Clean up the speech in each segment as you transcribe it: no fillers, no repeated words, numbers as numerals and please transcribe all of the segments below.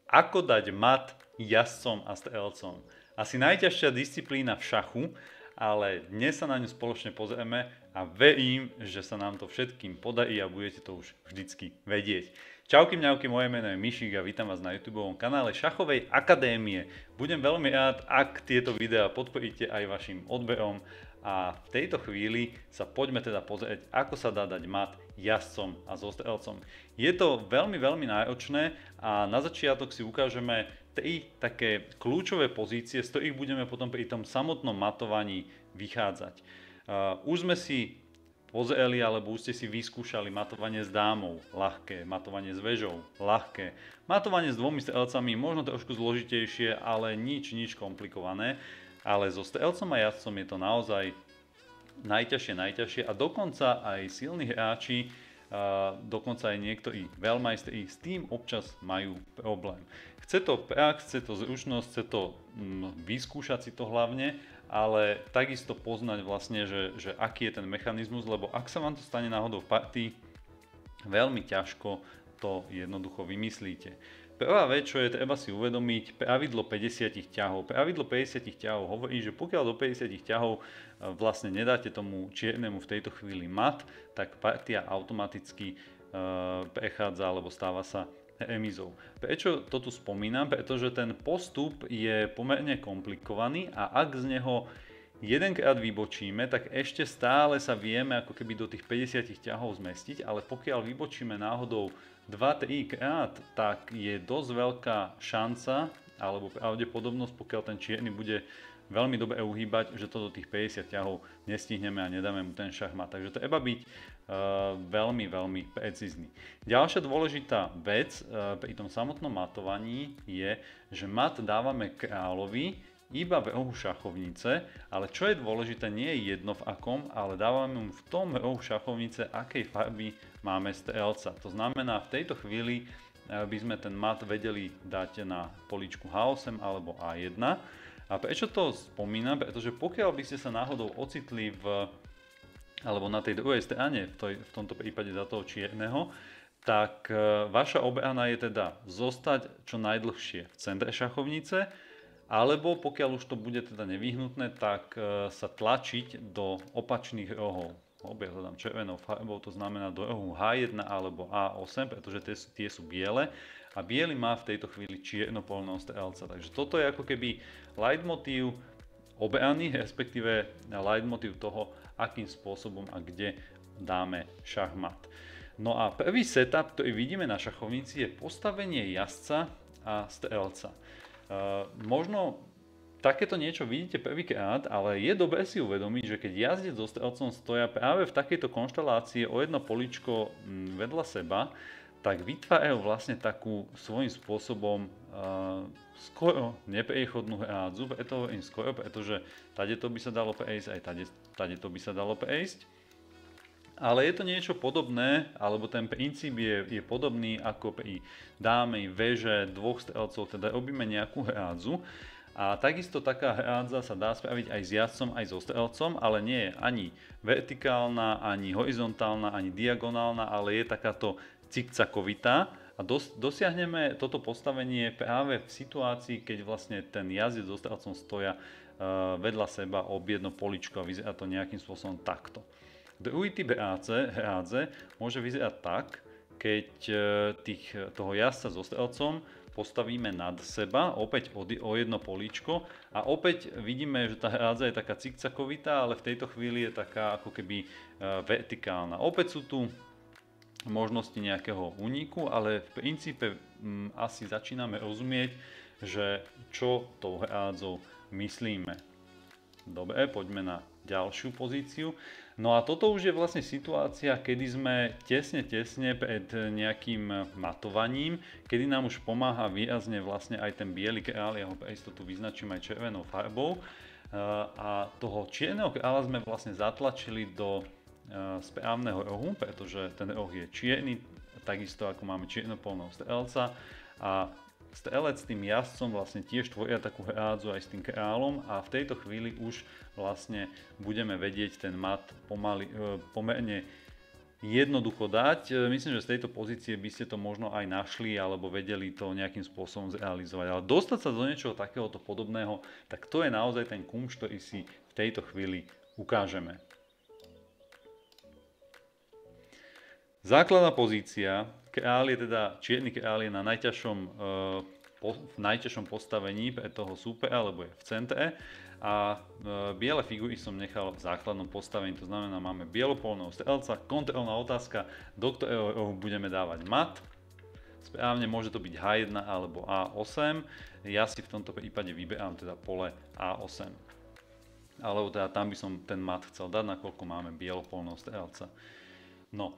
Ako dať mat jazdcom a strelcom? Asi najťažšia disciplína v šachu, ale dnes sa na ňu spoločne pozrieme a verím, že sa nám to všetkým podarí a budete to už vždycky vedieť. Čauky mňauky, moje meno je Mišik a vítam vás na YouTubeovom kanále Šachovej akadémie. Budem veľmi rád, ak tieto videá podporíte aj vašim odberom a v tejto chvíli sa poďme teda pozrieť, ako sa dá dať mat jazdcom a zostrelcom. Je to veľmi náročné a na začiatok si ukážeme tri také kľúčové pozície, z ktorých budeme potom pri tom samotnom matovaní vychádzať. Už sme si pozreli, alebo už ste si vyskúšali matovanie s dámou, ľahké, matovanie s väžou, ľahké, matovanie s dvomi strelcami, možno trošku zložitejšie, ale nič komplikované, ale so strelcom a jazdcom je to naozaj najťažšie a dokonca aj silní hráči, dokonca aj niektorí veľmajstri s tým občas majú problém. Chce to prax, chce to zručnosť, chce to vyskúšať si to hlavne, ale takisto poznať vlastne, že aký je ten mechanizmus, lebo ak sa vám to stane náhodou v partii, veľmi ťažko to jednoducho vymyslíte. Prvá vec, čo je treba si uvedomiť, pravidlo 50 ťahov. Pravidlo 50 ťahov hovorí, že pokiaľ do 50 ťahov vlastne nedáte tomu čiernemu v tejto chvíli mat, tak partia automaticky prechádza alebo stáva sa remízou. Prečo to tu spomínam? Pretože ten postup je pomerne komplikovaný a ak z neho jedenkrát vybočíme, tak ešte stále sa vieme ako keby do tých 50 ťahov zmestiť, ale pokiaľ vybočíme náhodou 2-3 krát, tak je dosť veľká šanca alebo pravdepodobnosť, pokiaľ ten čierny bude veľmi dobre uhýbať, že to do tých 50 ťahov nestihneme a nedáme mu ten šachmat. Takže treba byť veľmi precízny. Ďalšia dôležitá vec pri tom samotnom matovaní je, že mat dávame kráľovi iba v rohu šachovnice, ale čo je dôležité, nie je jedno v akom, ale dávame mu v tom rohu šachovnice, akej farby máme strelca. To znamená, v tejto chvíli by sme ten mat vedeli dať na poličku H8 alebo A1. A prečo to spomínam? Pretože pokiaľ by ste sa náhodou ocitli alebo na tej druhej strane, v tomto prípade za toho čierneho, tak vaša obrana je teda zostať čo najdlhšie v centre šachovnice, alebo pokiaľ už to bude teda nevyhnutné, tak sa tlačiť do opačných rohov. Ja to dám červenou farbou, to znamená do rohu H1 alebo A8, pretože tie sú biele a biely má v tejto chvíli čiernopolného strelca. Takže toto je ako keby leitmotív obrany, respektíve leitmotív toho, akým spôsobom a kde dáme šachmat. No a prvý setup, ktorý vidíme na šachovnici, je postavenie jazdca a strelca. Možno takéto niečo vidíte prvýkrát, ale je dobré si uvedomiť, že keď jazdec so strelcom stoja práve v takejto konštelácii o jedno poličko vedľa seba, tak vytvárajú vlastne takú svojím spôsobom skoro nepriechodnú hrádzu. Preto hovorím skoro, pretože tadeto by sa dalo prejsť, aj tadeto by sa dalo prejsť. Ale je to niečo podobné, alebo ten princíp je podobný ako pri dáme, veže, dvoch strelcov, teda robíme nejakú hrádzu. A takisto taká hrádza sa dá spraviť aj s jazdcom, aj so strelcom, ale nie je ani vertikálna, ani horizontálna, ani diagonálna, ale je takáto cikcakovitá. A dosiahneme toto postavenie práve v situácii, keď vlastne ten jazdec so strelcom stoja vedľa seba ob jedno poličko a vyzerá to nejakým spôsobom takto. Druhý typ hrádze môže vyzerať tak, keď toho jazdca so strelcom postavíme nad seba, opäť o jedno políčko a opäť vidíme, že tá hrádza je taká cikcakovitá, ale v tejto chvíli je taká ako keby vertikálna. Opäť sú tu možnosti nejakého úniku, ale v princípe asi začíname rozumieť, že čo tou hrádzou myslíme. Dobre, poďme na ďalšiu pozíciu. No a toto už je vlastne situácia, kedy sme tesne pred nejakým matovaním, kedy nám už pomáha výrazne vlastne aj ten biely kráľ, ja ho pre istotu vyznačím aj červenou farbou. A toho čierneho kráľa sme vlastne zatlačili do správneho rohu, pretože ten roh je čierny, takisto ako máme čiernopolného strelca a strelec s tým jazdcom vlastne tiež tvoria takú hrádzu aj s tým kráľom a v tejto chvíli už vlastne budeme vedieť ten mat pomerne jednoducho dať. Myslím, že z tejto pozície by ste to možno aj našli alebo vedeli to nejakým spôsobom zrealizovať. Ale dostať sa do niečoho takéhoto podobného, tak to je naozaj ten kumš, ktorý si v tejto chvíli ukážeme. Základná pozícia, kráľ je teda, čierny kráľ je na v najťažšom postavení pre toho súpera, alebo je v centre a biele figury som nechal v základnom postavení, to znamená máme bielopolného strelca, kontrolná otázka, do ktorého rohu budeme dávať mat. Správne môže to byť H1 alebo A8, ja si v tomto prípade vyberám teda pole A8. Alebo teda tam by som ten mat chcel dať, nakoľko máme bielopolného strelca. No,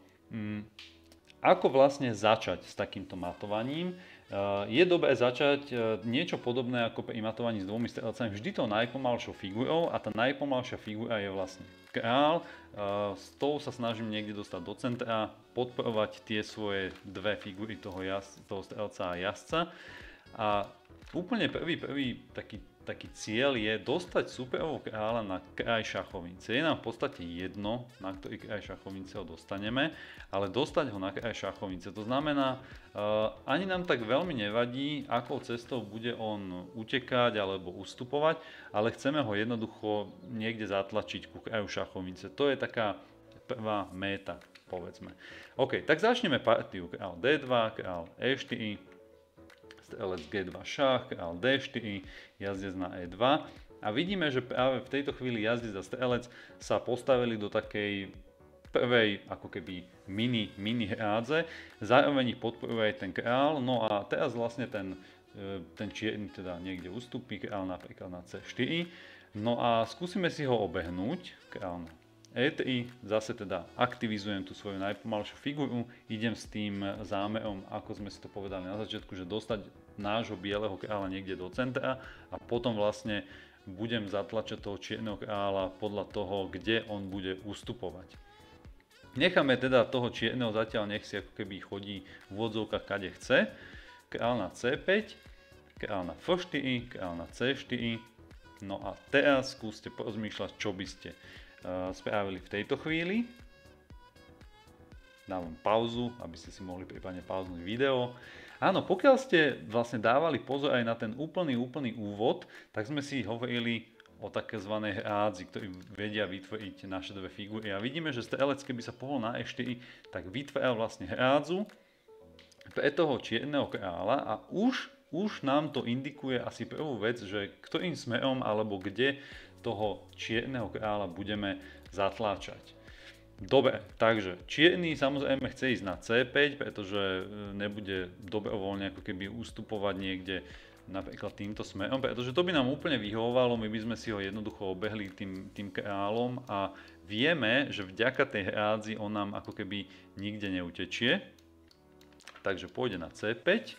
ako vlastne začať s takýmto matovaním? Je dobré začať niečo podobné ako pri matovaní s dvomi strelcami, vždy tou najpomalšou figurou a tá najpomalšia figura je vlastne kráľ. S tou sa snažím niekde dostať do centra, podporovať tie svoje dve figury toho strelca a jazdca. A úplne prvý taký cieľ je dostať súperovho kráľa na kraj šachovnice. Je nám v podstate jedno, na ktorý kraj šachovnice ho dostaneme, ale dostať ho na kraj šachovnice. To znamená, ani nám tak veľmi nevadí, akou cestou bude on utekať alebo ustupovať, ale chceme ho jednoducho niekde zatlačiť ku kraju šachovnice. To je taká prvá méta, povedzme. OK, tak začneme partiu. Král D2, král E4, strelec G2 šach, král D4, jazdec na E2 a vidíme, že práve v tejto chvíli jazdec a strelec sa postavili do takej prvej ako keby mini hrádze, zároveň ich podporuje aj ten král, no a teraz vlastne ten čierny teda niekde ustúpi, král napríklad na C4, no a skúsime si ho obehnúť, král na E3, zase teda aktivizujem tú svoju najpomalšiu figuru, idem s tým zámerom, ako sme si to povedali na začiatku, že dostať nášho bieleho kráľa niekde do centra a potom vlastne budem zatlačať toho čierneho kráľa podľa toho, kde on bude ustupovať. Necháme teda toho čierneho zatiaľ, nech si ako keby chodí v úvodzovkách kade chce. Kráľ na C5, kráľ na F4, kráľ na C4, no a teraz skúste porozmýšľať, čo by ste spravili v tejto chvíli. Dávam pauzu, aby ste si mohli prípadne pauznúť video. Áno, pokiaľ ste vlastne dávali pozor aj na ten úplný úvod, tak sme si hovorili o tzv. Hrádzi, ktorí vedia vytvoriť naše dve figúry. A vidíme, že strelec, keby sa pohol na E4, tak vytváral vlastne hrádzu pre toho čierneho kráľa a už nám to indikuje asi prvú vec, že ktorým smerom alebo kde toho čierneho kráľa budeme zatláčať. Dobre, takže čierny samozrejme chce ísť na C5, pretože nebude dobrovoľne ako keby ustupovať niekde napríklad týmto smerom, pretože to by nám úplne vyhovovalo, my by sme si ho jednoducho obehli tým kráľom a vieme, že vďaka tej hrádzi on nám ako keby nikde neutečie. Takže pôjde na C5.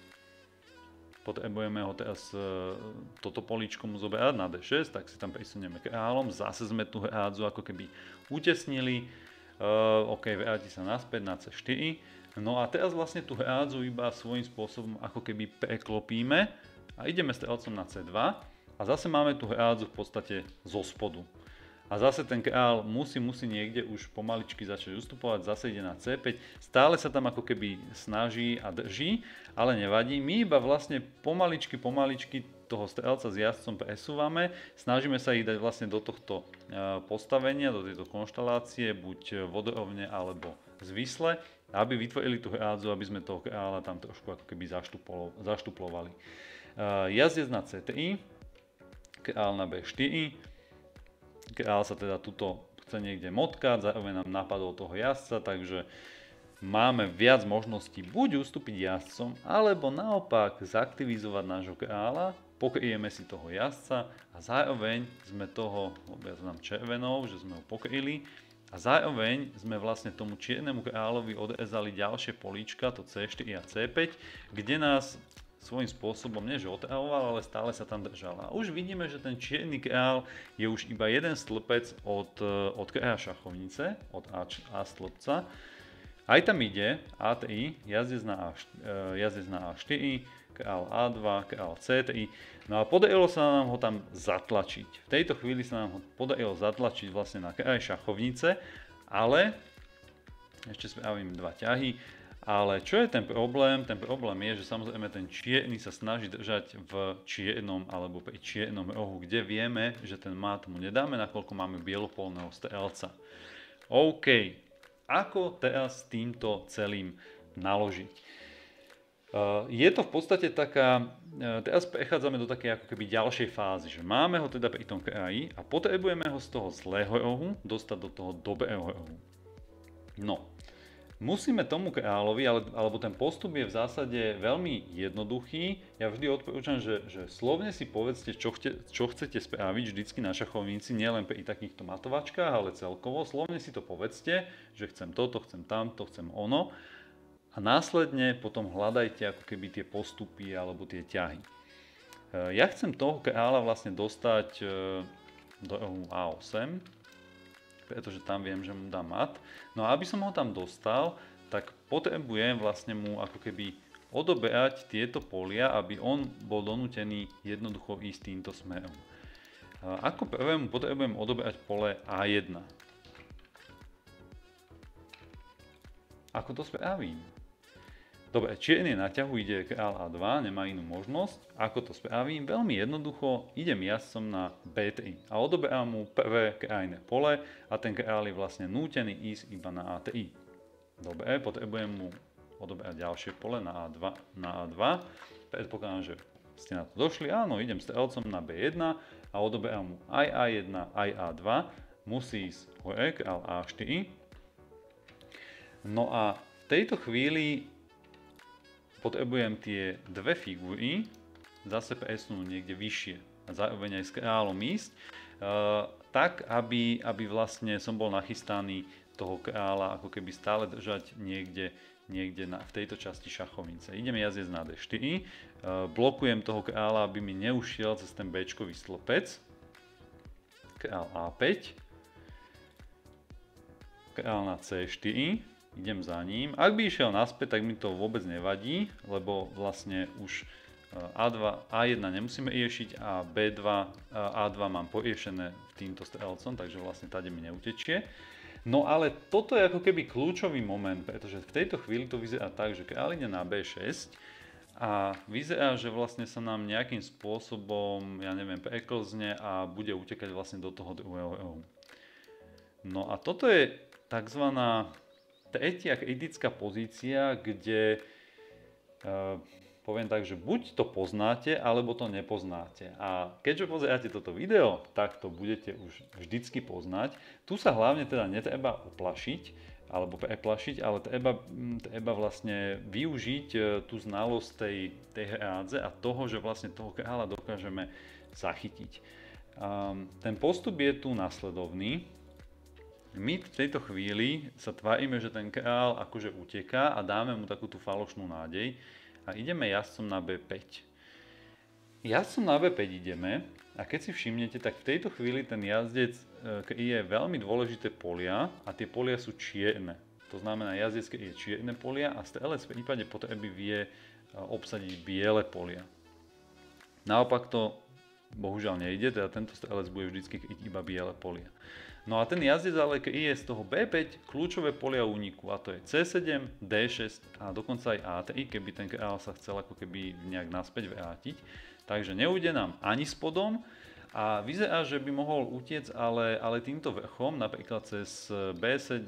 Potrebujeme ho teraz toto políčko mu zoberať na D6, tak si tam presunieme kráľom. Zase sme tú hrádzu ako keby utesnili. OK, vráti sa naspäť na C4. No a teraz vlastne tú hrádzu iba svojím spôsobom ako keby preklopíme a ideme strelcom na C2 a zase máme tú hrádzu v podstate zo spodu. A zase ten kráľ musí niekde už pomaličky začať ustupovať, zase ide na C5, stále sa tam ako keby snaží a drží, ale nevadí. My iba vlastne pomaličky toho strelca s jazdcom presúvame, snažíme sa ich dať vlastne do tohto postavenia, do tejto konštelácie, buď vodorovne alebo zvisle, aby vytvorili tú hrádzu, aby sme toho kráľa tam trošku ako keby zaštuplovali. Jazdec na C3, kráľ na B4, kráľ sa teda tuto chce niekde motkať, zároveň nám napadol toho jazdca, takže máme viac možností buď ustúpiť jazdcom, alebo naopak zaktivizovať nášho kráľa, pokryjeme si toho jazdca a zároveň sme toho, obraznám červenou, že sme ho pokryli a zároveň sme vlastne tomu čiernemu kráľovi odrezali ďalšie políčka, to C4 a C5, kde nás svojím spôsobom nie že otravoval, ale stále sa tam držal. A už vidíme, že ten čierny kráľ je už iba jeden stĺpec od kráľa šachovnice, od A stĺpca. Aj tam ide A3, jazdec na A4, kráľ A2, kráľ C3. No a podarilo sa nám ho tam zatlačiť. V tejto chvíli sa nám ho podarilo zatlačiť vlastne na kraj šachovnice, ale Ešte spravím 2 ťahy. Ale čo je ten problém? Ten problém je, že samozrejme ten čierny sa snaží držať v čiernom alebo pri čiernom rohu, kde vieme, že ten mat mu nedáme, nakoľko máme bielopolného strelca. OK, ako teraz s týmto celým naložiť? Je to v podstate taká, teraz prechádzame do takej ako keby ďalšej fázy, že máme ho teda pri tom kraji a potrebujeme ho z toho zlého rohu dostať do toho dobrého rohu. No. Musíme tomu kráľovi, alebo ten postup je v zásade veľmi jednoduchý. Ja vždy odporúčam, že slovne si povedzte, čo chcete spraviť vždycky na šachovnici, nielen pri takýchto matovačkách, ale celkovo. Slovne si to povedzte, že chcem toto, chcem tamto, chcem ono. A následne potom hľadajte ako keby tie postupy alebo tie ťahy. Ja chcem toho kráľa vlastne dostať do rohu A8. Pretože tam viem, že mu dá mat. No a aby som ho tam dostal, tak potrebujem vlastne mu ako keby odoberať tieto polia, aby on bol donútený jednoducho ísť týmto smerom. Ako prvému potrebujem odoberať pole A1. Ako to spravím? Dobre, čierny na ťahu ide kráľ A2, nemá inú možnosť. Ako to spravím? Veľmi jednoducho, idem jazdcom na B3 a odoberám mu prvé krajné pole a ten kráľ je vlastne nútený ísť iba na A3. Dobre, potrebujem mu odoberať ďalšie pole na A2. Predpokladám, že ste na to došli. Áno, idem strelcom na B1 a odoberám mu aj A1, aj A2. Musí ísť hore, kráľ A4. No a v tejto chvíli potrebujem tie dve figúry zase presunúť niekde vyššie a zároveň aj s kráľom ísť, tak aby vlastne som bol nachystaný toho kráľa ako keby stále držať niekde v tejto časti šachovnice. Idem jazdiec na D4, blokujem toho kráľa, aby mi neušiel cez ten B-čkový stĺpec, kráľ A5, kráľ na C4, idem za ním. Ak by išiel naspäť, tak mi to vôbec nevadí, lebo vlastne už A1 nemusíme riešiť a B2, A2 mám poriešené týmto strelcom, takže vlastne tady mi neutečie. No ale toto je ako keby kľúčový moment, pretože v tejto chvíli to vyzerá tak, že kráľ ide na B6 a vyzerá, že vlastne sa nám nejakým spôsobom, ja neviem, preklzne a bude utekať vlastne do toho druhého rohu. No a toto je takzvaná tretia kritická pozícia, kde poviem tak, že buď to poznáte, alebo to nepoznáte. A keďže pozeráte toto video, tak to budete už vždycky poznať. Tu sa hlavne teda netreba uplašiť, alebo preplašiť, ale treba vlastne využiť tú znalosť tej hrádze a toho, že vlastne toho kráľa dokážeme zachytiť. Ten postup je tu nasledovný. My v tejto chvíli sa tvárime, že ten kráľ akože uteká a dáme mu takú tú falošnú nádej a ideme jazdcom na B5. Jazdcom na B5 ideme a keď si všimnete, tak v tejto chvíli ten jazdec kryje veľmi dôležité polia a tie polia sú čierne. To znamená, jazdec kryje čierne polia a strelec v prípade potreby vie obsadiť biele polia. Naopak to bohužiaľ nejde, teda tento strelec bude vždy kryť iba biele polia. No a ten jazdec ale kryje z toho B5 kľúčové polia úniku a to je C7, D6 a dokonca aj A3, keby ten kráľ sa chcel ako keby nejak naspäť vrátiť. Takže neujde nám ani spodom a vyzerá, že by mohol utiec ale týmto vrchom, napríklad cez B7,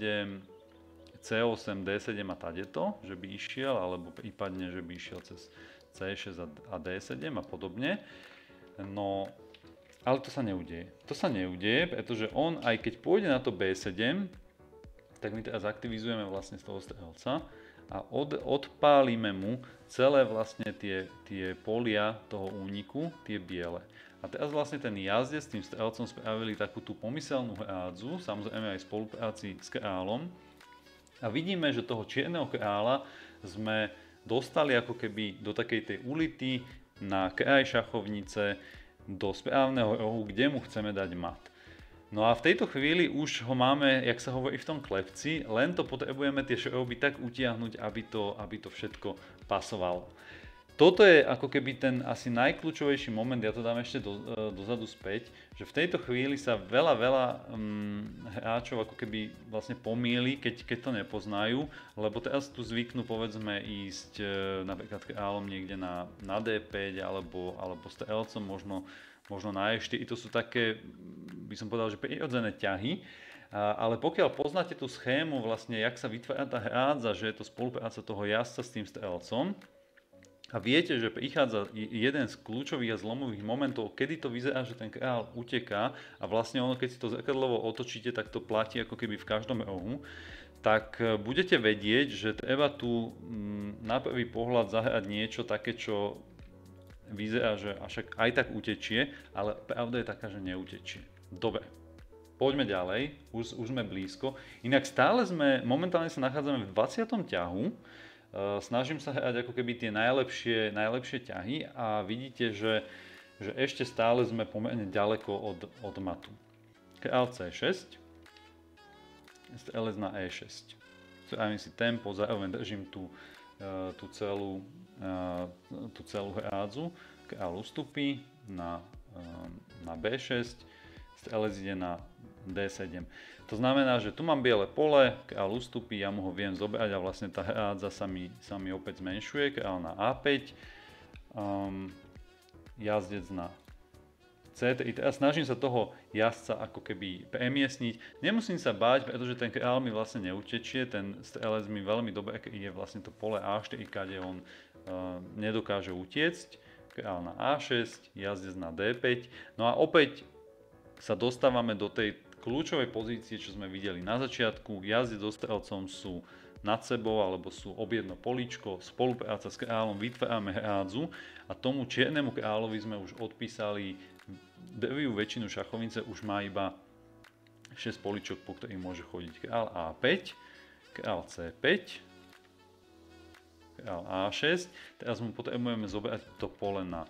C8, D7 a tadeto, že by išiel, alebo prípadne, že by išiel cez C6 a D7 a podobne. No, ale to sa neudeje. To sa neudeje, pretože on, aj keď pôjde na to B7, tak my teraz aktivizujeme vlastne z toho strelca a odpálime mu celé vlastne tie polia toho úniku, tie biele. A teraz vlastne ten jazdec s tým strelcom spravili takú tú pomyselnú hrádzu, samozrejme aj v spolupráci s kráľom. A vidíme, že toho čierneho kráľa sme dostali ako keby do takej tej ulity na kraj šachovnice, do správneho rohu, kde mu chceme dať mat. No a v tejto chvíli už ho máme, jak sa hovorí v tom klepci, len to potrebujeme tie šrouby tak utiahnuť, aby to všetko pasovalo. toto je ako keby ten asi najkľúčovejší moment, ja to dám ešte dozadu späť, že v tejto chvíli sa veľa hráčov ako keby vlastne pomýli, keď to nepoznajú, lebo teraz tu zvyknú povedzme ísť napríklad kráľom niekde na D5 alebo s TL-com možno na E4, to sú také, by som povedal, že prirodzené ťahy. Ale pokiaľ poznáte tú schému, vlastne, jak sa vytvára tá hrádza, že je to spolupráca toho jazdca s tým strelcom, a viete, že prichádza jeden z kľúčových a zlomových momentov, kedy to vyzerá, že ten kráľ uteká a vlastne ono, keď si to zrkadlovo otočíte, tak to platí ako keby v každom rohu, tak budete vedieť, že treba tu na prvý pohľad zahrať niečo také, čo vyzerá, že však aj tak utečie, ale pravda je taká, že neutečie. Dobre. Poďme ďalej, už sme blízko. Inak momentálne sa nachádzame v 20. ťahu. Snažím sa hrať ako keby tie najlepšie ťahy a vidíte, že ešte stále sme pomerne ďaleko od matu. Kráľ C6, LS na E6. Spravím si tempo, zároveň držím tú celú hrádzu. Kráľ ustupí na B6, LS ide na D7. To znamená, že tu mám biele pole, kráľ ustupí, ja mu ho viem zobrať a vlastne tá hrádza sa mi opäť zmenšuje. Kráľ na A5, jazdec na C3. Teraz snažím sa toho jazdca ako keby premiesniť. Nemusím sa báť, pretože ten kráľ mi vlastne neutečie, ten strelec mi veľmi dobre je vlastne to pole A4, kde on nedokáže utiecť. Kráľ na A6, jazdec na D5. No a opäť sa dostávame do tej kľúčovej pozície, čo sme videli na začiatku. Jazdec so strelcom sú nad sebou alebo sú ob jedno políčko, spolupráca s kráľom, vytvárame hrádzu a tomu čiernemu kráľovi sme už odpísali drvivú väčšinu šachovnice, už má iba 6 políčok, po ktorých môže chodiť. Kráľ A5, kráľ C5, kráľ A6. Teraz mu potrebujeme zobrať to pole na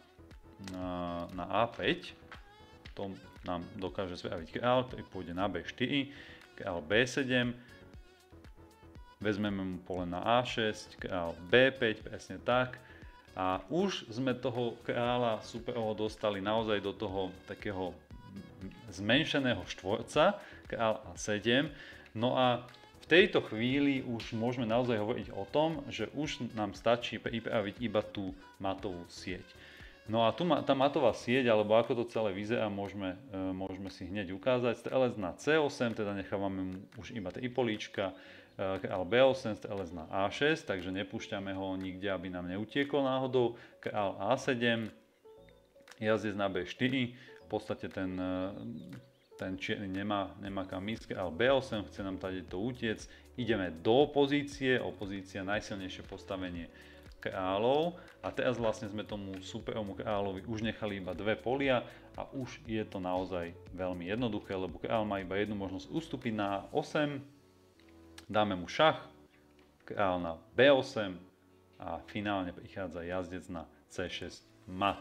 A5. To nám dokáže spraviť kráľ, ktorý pôjde na B4, kráľ B7, vezmeme mu pole na A6, kráľ B5, presne tak. A už sme toho kráľa superovo dostali naozaj do toho takého zmenšeného štvorca, kráľ A7. No a v tejto chvíli už môžeme naozaj hovoriť o tom, že už nám stačí pripraviť iba tú matovú sieť. No a tu tá matová sieť, alebo ako to celé vyzerá, môžeme si hneď ukázať. Strelec na C8, teda nechávame mu už iba 3 políčka, kráľ B8, strelec na A6, takže nepúšťame ho nikde, aby nám neutiekol náhodou. Kráľ A7, jazdec na B4, v podstate ten čierny nemá kam ísť. Kráľ B8, chce nám tady to utiec. Ideme do opozície, opozícia najsilnejšie postavenie kráľov a teraz vlastne sme tomu superovému kráľovi už nechali iba 2 polia a už je to naozaj veľmi jednoduché, lebo kráľ má iba jednu možnosť ustúpiť na 8, dáme mu šach, kráľ na B8 a finálne prichádza jazdec na C6 mat.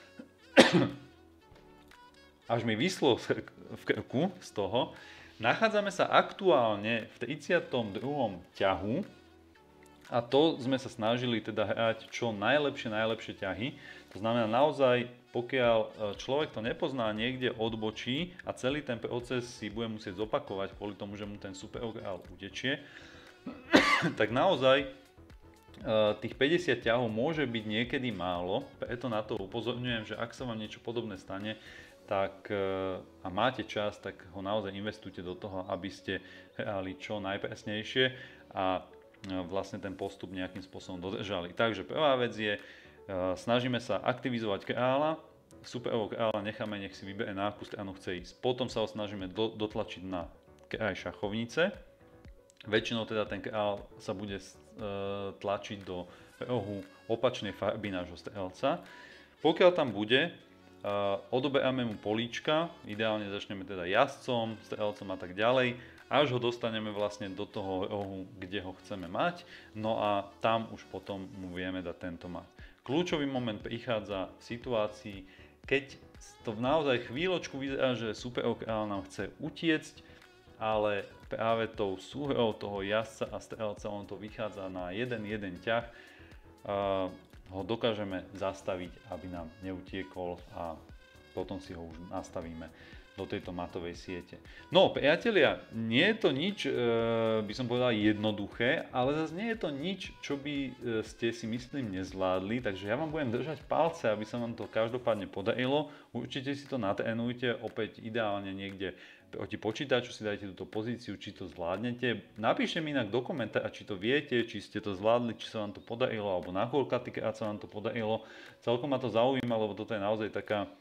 Až mi vyschlo v krku z toho. Nachádzame sa aktuálne v 32. ťahu. A to sme sa snažili teda hrať čo najlepšie ťahy. To znamená naozaj, pokiaľ človek to nepozná, niekde odbočí a celý ten proces si bude musieť zopakovať kvôli tomu, že mu ten superkráľ utečie, tak naozaj tých 50 ťahov môže byť niekedy málo, preto na to upozorňujem, že ak sa vám niečo podobné stane, tak a máte čas, tak ho naozaj investujte do toho, aby ste hrali čo najpresnejšie a vlastne ten postup nejakým spôsobom dodržali. Takže prvá vec je, snažíme sa aktivizovať kráľa, superového kráľa necháme, nech si vybere na akú stranu chce ísť. Potom sa ho snažíme dotlačiť na kraj šachovnice. Väčšinou teda ten kráľ sa bude tlačiť do rohu opačnej farby nášho strelca. Pokiaľ tam bude, odoberáme mu políčka, ideálne začneme teda jazdcom, strelcom a tak ďalej, až ho dostaneme vlastne do toho rohu, kde ho chceme mať, no a tam už potom mu vieme dať tento mat. Kľúčový moment prichádza v situácii, keď to naozaj chvíľočku vyzerá, že superový kráľ nám chce utiecť, ale práve tou súhrou toho jazdca a strelca on to vychádza na jeden ťah. ho dokážeme zastaviť, aby nám neutiekol a potom si ho už nastavíme do tejto matovej siete. No priatelia, nie je to nič, by som povedal jednoduché, ale zase nie je to nič, čo by ste si myslím nezvládli, takže ja vám budem držať palce, aby sa vám to každopádne podarilo. Určite si to natrénujte, opäť ideálne niekde proti počítaču si dajte túto pozíciu, či to zvládnete. Napíšte mi inak do komentára, či to viete, či ste to zvládli, či sa vám to podarilo, alebo na koľkátýkrát sa vám to podarilo. Celkom ma to zaujíma, lebo toto je naozaj taká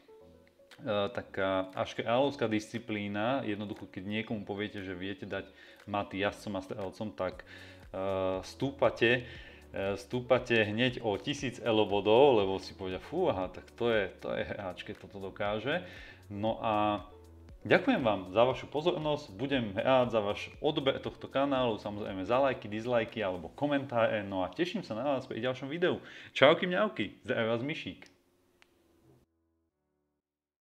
až kráľovská disciplína. Jednoducho, keď niekomu poviete, že viete dať maty jazdcom a strelcom, tak stúpate hneď o 1000 elo bodov, lebo si povedia, fúha, tak to je hráč, keď toto dokáže. No a ďakujem vám za vašu pozornosť, budem rád za váš odber tohto kanálu, samozrejme za lajky, dislajky alebo komentáre, no a teším sa na vás pri ďalšom videu. Čauky mňauky, zdravím vás Mišík.